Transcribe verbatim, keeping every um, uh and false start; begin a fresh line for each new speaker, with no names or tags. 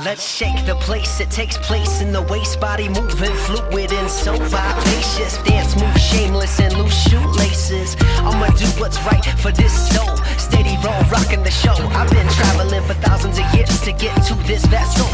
let's shake the place. It takes place in the waist, body moving fluid and so vivacious. Dance move shameless and loose shoelaces. I'ma do what's right for this soul. Steady roll, rocking the show. I've been traveling for thousands of years to get to this vessel.